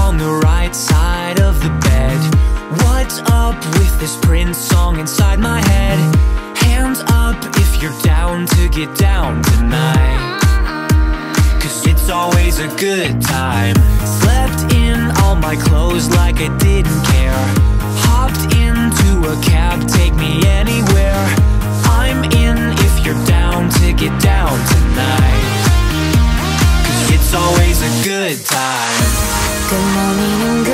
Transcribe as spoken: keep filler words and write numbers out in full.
on the right side of the bed. What's up with this Prince song inside my head? Hands up if you're down to get down tonight, 'cause it's always a good time. Slept in all my clothes like I didn't care. Hopped into a cab, take me anywhere. I'm in if you're down to get down tonight, 'cause it's always a good time. Good morning and